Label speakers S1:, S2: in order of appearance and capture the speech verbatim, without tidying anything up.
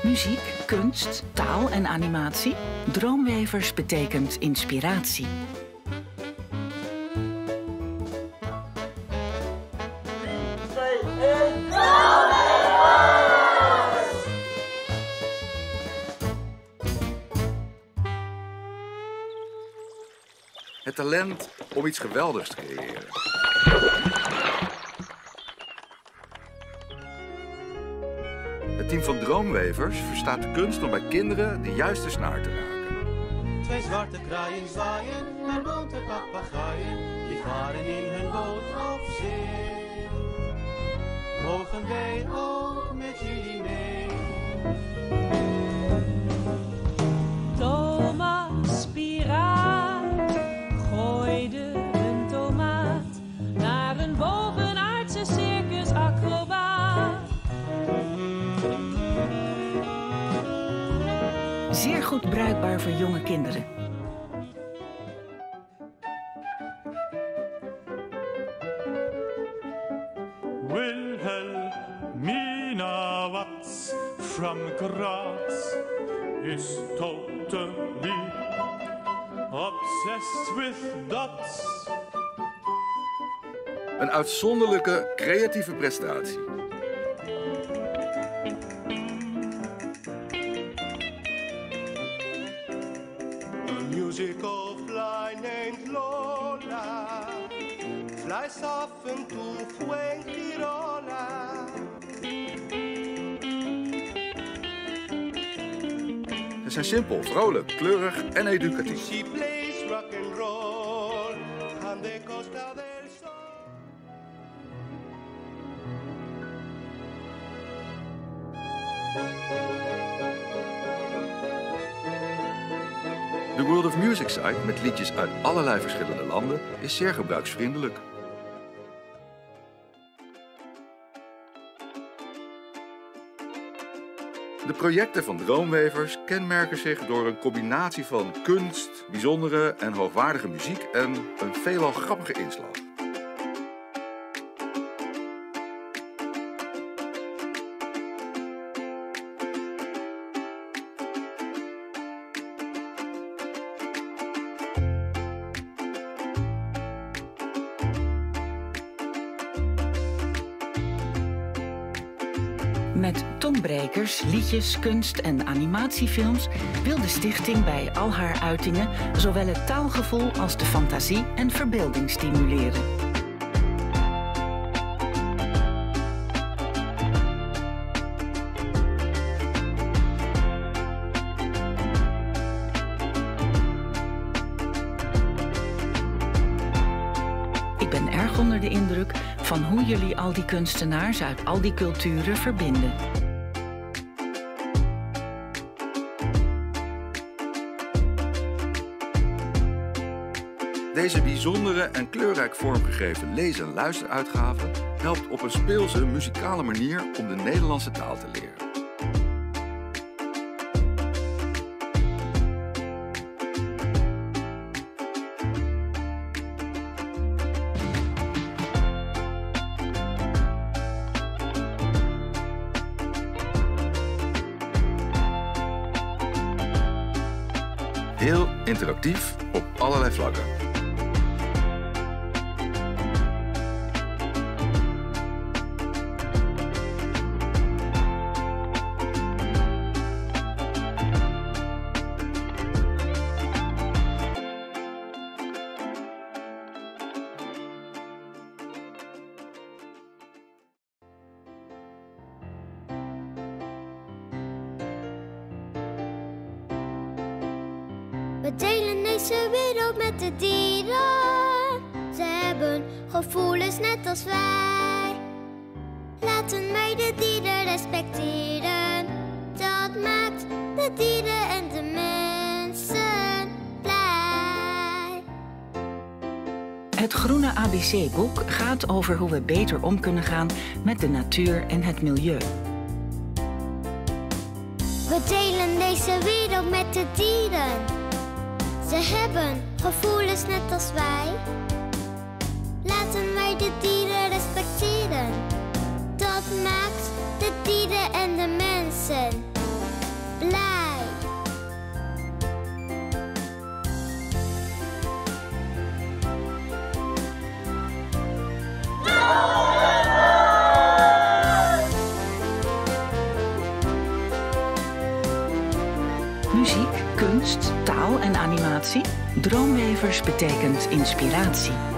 S1: Muziek, kunst, taal en animatie. Droomwevers betekent inspiratie.
S2: Het talent om iets geweldigs te creëren. Het team van Droomwevers verstaat de kunst om bij kinderen de juiste snaar te raken.
S3: Twee zwarte kraaien zwaaien naar bonte papegaaien, die varen in hun boot op zee. Mogen wij ook met jullie mee?
S4: Thomas Piraat gooide een tomaat naar een bovenaardse circusacrobaat.
S1: Zeer goed bruikbaar voor jonge kinderen.
S5: Wilhelmina Watts from Graz is totally obsessed with dots.
S2: Een uitzonderlijke creatieve prestatie.
S3: Musical fly named Lola flies often to Fuengirola.
S2: Ze zijn simpel, vrolijk, kleurig en educatief.
S3: She plays rock and roll on the Costa del Sol.
S2: De World of Music site met liedjes uit allerlei verschillende landen is zeer gebruiksvriendelijk. De projecten van Droomwevers kenmerken zich door een combinatie van kunst, bijzondere en hoogwaardige muziek en een veelal grappige inslag.
S1: Met tongbrekers, liedjes, kunst en animatiefilms wil de stichting bij al haar uitingen zowel het taalgevoel als de fantasie en verbeelding stimuleren. Ik ben erg onder de indruk van hoe jullie al die kunstenaars uit al die culturen verbinden.
S2: Deze bijzondere en kleurrijk vormgegeven lees- en luisteruitgave helpt op een speelse, muzikale manier om de Nederlandse taal te leren. Heel interactief op allerlei vlakken.
S6: We delen deze wereld met de dieren. Ze hebben gevoelens net als wij. Laten wij de dieren respecteren. Dat maakt de dieren en de mensen blij.
S1: Het Groene A B C-boek gaat over hoe we beter om kunnen gaan met de natuur en het milieu.
S6: We delen deze wereld met de dieren. Ze hebben gevoelens net als wij. Laten wij de dieren respecteren. Dat maakt de dieren en de mensen
S1: Muziek, kunst, taal en animatie. Droomwevers betekent inspiratie.